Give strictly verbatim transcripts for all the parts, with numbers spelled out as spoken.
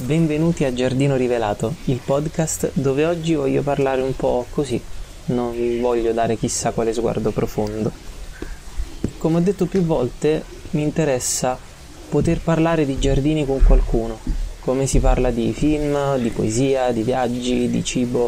Benvenuti a Giardino Rivelato, il podcast dove oggi voglio parlare un po' così, non voglio dare chissà quale sguardo profondo. Come ho detto più volte, mi interessa poter parlare di giardini con qualcuno, come si parla di film, di poesia, di viaggi, di cibo.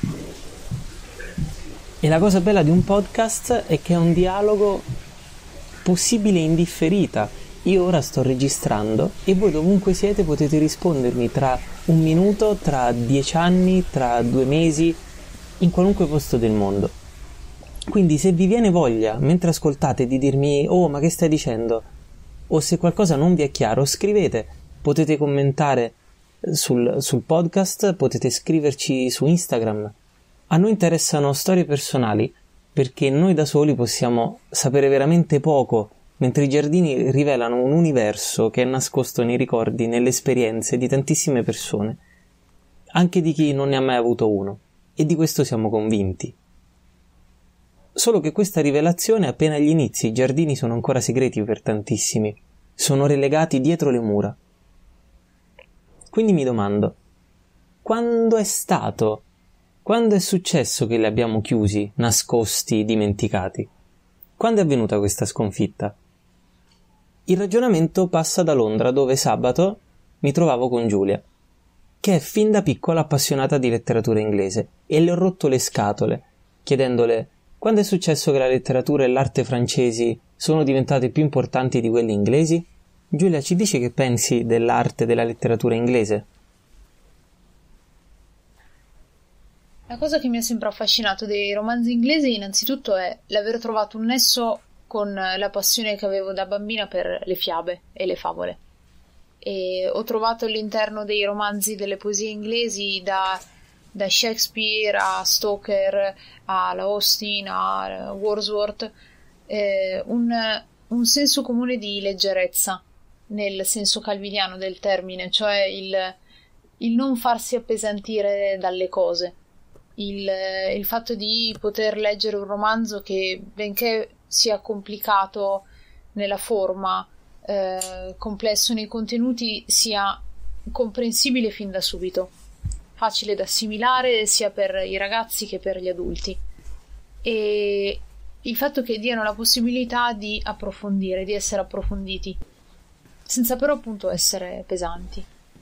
E la cosa bella di un podcast è che è un dialogo possibile in differita. Io ora sto registrando e voi dovunque siete potete rispondermi tra un minuto, tra dieci anni, tra due mesi, in qualunque posto del mondo. Quindi se vi viene voglia, mentre ascoltate, di dirmi «Oh, ma che stai dicendo?» o se qualcosa non vi è chiaro, scrivete. Potete commentare sul, sul podcast, potete scriverci su Instagram. A noi interessano storie personali, perché noi da soli possiamo sapere veramente poco, mentre i giardini rivelano un universo che è nascosto nei ricordi, nelle esperienze di tantissime persone, anche di chi non ne ha mai avuto uno, e di questo siamo convinti. Solo che questa rivelazione è appena agli inizi, i giardini sono ancora segreti per tantissimi, sono relegati dietro le mura. Quindi mi domando, quando è stato, quando è successo che li abbiamo chiusi, nascosti, dimenticati? Quando è avvenuta questa sconfitta? Il ragionamento passa da Londra, dove sabato mi trovavo con Giulia, che è fin da piccola appassionata di letteratura inglese, e le ho rotto le scatole, chiedendole quando è successo che la letteratura e l'arte francesi sono diventate più importanti di quelle inglesi? Giulia, ci dici che pensi dell'arte e della letteratura inglese? La cosa che mi ha sempre affascinato dei romanzi inglesi innanzitutto è l'aver trovato un nesso con la passione che avevo da bambina per le fiabe e le favole. E ho trovato all'interno dei romanzi delle poesie inglesi, da, da Shakespeare a Stoker, alla Austen, a Wordsworth, eh, un, un senso comune di leggerezza, nel senso calviniano del termine, cioè il, il non farsi appesantire dalle cose. Il, il fatto di poter leggere un romanzo che, benché sia complicato nella forma, eh, complesso nei contenuti, sia comprensibile fin da subito, facile da assimilare sia per i ragazzi che per gli adulti, e il fatto che diano la possibilità di approfondire, di essere approfonditi, senza però appunto essere pesanti.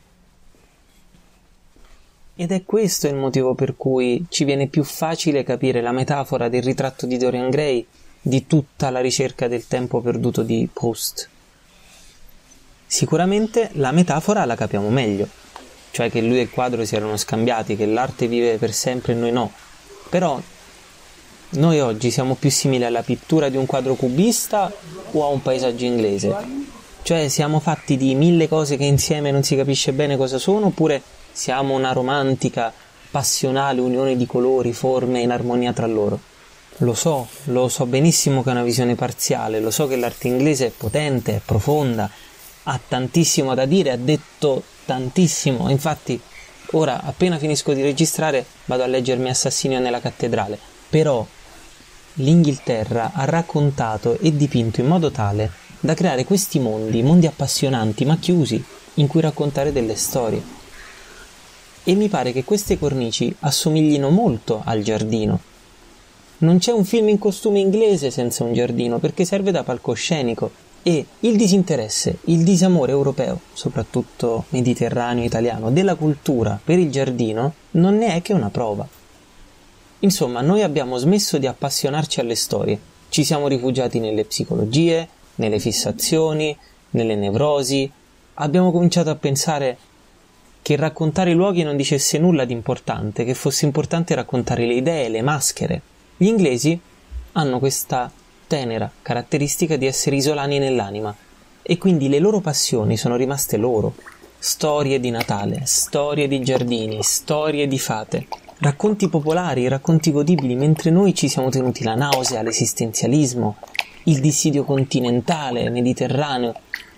Ed è questo il motivo per cui ci viene più facile capire la metafora del ritratto di Dorian Gray di tutta la ricerca del tempo perduto di Proust. Sicuramente la metafora la capiamo meglio, cioè che lui e il quadro si erano scambiati, che l'arte vive per sempre e noi no. Però noi oggi siamo più simili alla pittura di un quadro cubista o a un paesaggio inglese? Cioè siamo fatti di mille cose che insieme non si capisce bene cosa sono, oppure siamo una romantica, passionale unione di colori, forme in armonia tra loro? Lo so, lo so benissimo che è una visione parziale, lo so che l'arte inglese è potente, è profonda, ha tantissimo da dire, ha detto tantissimo. Infatti ora, appena finisco di registrare, vado a leggermi Assassinio nella cattedrale. Però l'Inghilterra ha raccontato e dipinto in modo tale da creare questi mondi, mondi appassionanti ma chiusi, in cui raccontare delle storie. E mi pare che queste cornici assomiglino molto al giardino. Non c'è un film in costume inglese senza un giardino, perché serve da palcoscenico, e il disinteresse, il disamore europeo, soprattutto mediterraneo italiano, della cultura per il giardino non ne è che una prova. Insomma, noi abbiamo smesso di appassionarci alle storie, ci siamo rifugiati nelle psicologie, nelle fissazioni, nelle nevrosi, abbiamo cominciato a pensare che raccontare i luoghi non dicesse nulla di importante, che fosse importante raccontare le idee, le maschere. Gli inglesi hanno questa tenera caratteristica di essere isolani nell'anima, e quindi le loro passioni sono rimaste loro. Storie di Natale, storie di giardini, storie di fate, racconti popolari, racconti godibili, mentre noi ci siamo tenuti la nausea, l'esistenzialismo, il dissidio continentale, mediterraneo.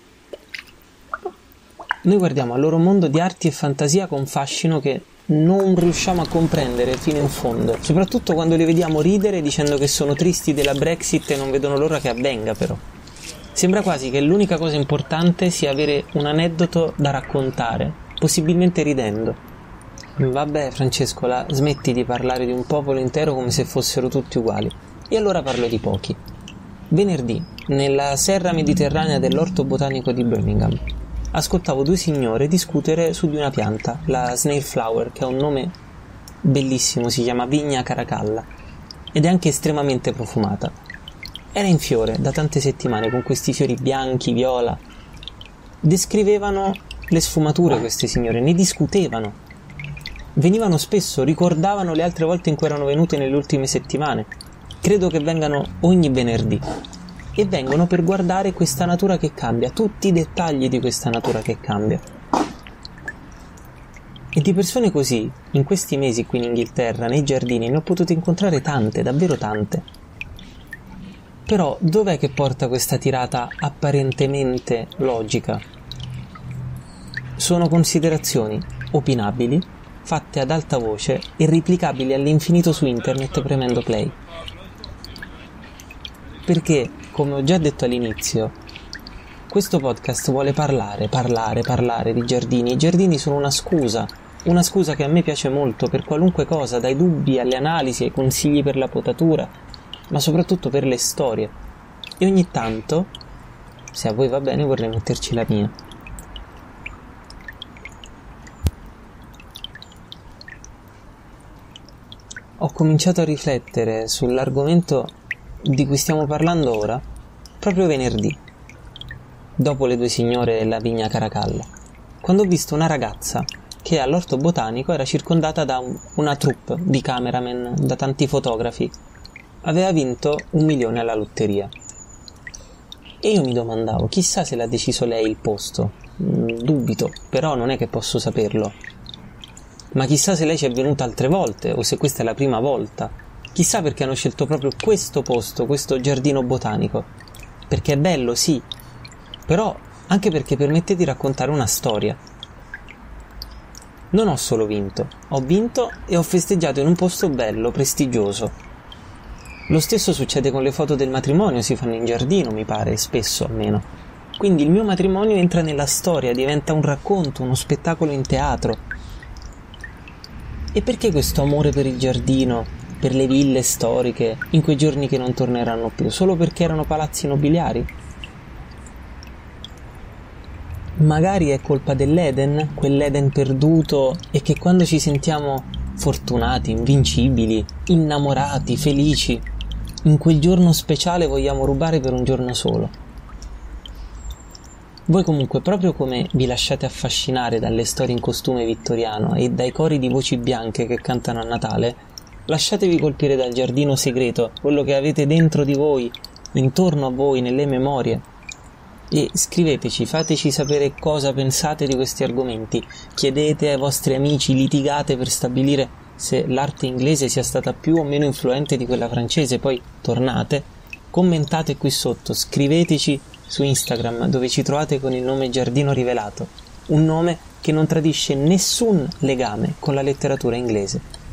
Noi guardiamo al loro mondo di arti e fantasia con fascino che non riusciamo a comprendere fino in fondo, soprattutto quando li vediamo ridere dicendo che sono tristi della Brexit e non vedono l'ora che avvenga. Però sembra quasi che l'unica cosa importante sia avere un aneddoto da raccontare, possibilmente ridendo. Vabbè, Francesco, la smetti di parlare di un popolo intero come se fossero tutti uguali. E allora parlo di pochi. Venerdì, nella serra mediterranea dell'Orto Botanico di Birmingham, ascoltavo due signore discutere su di una pianta, la snail flower, che ha un nome bellissimo, si chiama Vigna Caracalla, ed è anche estremamente profumata. Era in fiore da tante settimane, con questi fiori bianchi, viola. Descrivevano le sfumature queste signore, ne discutevano. Venivano spesso, ricordavano le altre volte in cui erano venute nelle ultime settimane. Credo che vengano ogni venerdì. E vengono per guardare questa natura che cambia, tutti i dettagli di questa natura che cambia. E di persone così, in questi mesi qui in Inghilterra, nei giardini, ne ho potute incontrare tante, davvero tante. Però dov'è che porta questa tirata apparentemente logica? Sono considerazioni opinabili, fatte ad alta voce e replicabili all'infinito su internet premendo play. Perché, come ho già detto all'inizio, questo podcast vuole parlare, parlare, parlare di giardini. I giardini sono una scusa, una scusa che a me piace molto per qualunque cosa, dai dubbi alle analisi, ai consigli per la potatura, ma soprattutto per le storie. E ogni tanto, se a voi va bene, vorrei metterci la mia. Ho cominciato a riflettere sull'argomento di cui stiamo parlando ora proprio venerdì, dopo le due signore e la Vigna Caracalla, quando ho visto una ragazza che all'Orto Botanico era circondata da un, una troupe di cameraman, da tanti fotografi. Aveva vinto un milione alla lotteria. E io mi domandavo, chissà se l'ha deciso lei il posto. Mm, dubito, però non è che posso saperlo. Ma chissà se lei ci è venuta altre volte, o se questa è la prima volta. Chissà perché hanno scelto proprio questo posto, questo giardino botanico. Perché è bello, sì, però anche perché permette di raccontare una storia. Non ho solo vinto, ho vinto e ho festeggiato in un posto bello, prestigioso. Lo stesso succede con le foto del matrimonio, si fanno in giardino, mi pare, spesso almeno. Quindi il mio matrimonio entra nella storia, diventa un racconto, uno spettacolo in teatro. E perché questo amore per il giardino, per le ville storiche, in quei giorni che non torneranno più? Solo perché erano palazzi nobiliari? Magari è colpa dell'Eden, quell'Eden perduto, e che quando ci sentiamo fortunati, invincibili, innamorati, felici, in quel giorno speciale vogliamo rubare per un giorno solo. Voi comunque, proprio come vi lasciate affascinare dalle storie in costume vittoriano e dai cori di voci bianche che cantano a Natale, lasciatevi colpire dal giardino segreto, quello che avete dentro di voi, intorno a voi, nelle memorie. E scriveteci, fateci sapere cosa pensate di questi argomenti, chiedete ai vostri amici, litigate per stabilire se l'arte inglese sia stata più o meno influente di quella francese, poi tornate, commentate qui sotto, scriveteci su Instagram, dove ci trovate con il nome Giardino Rivelato, un nome che non tradisce nessun legame con la letteratura inglese.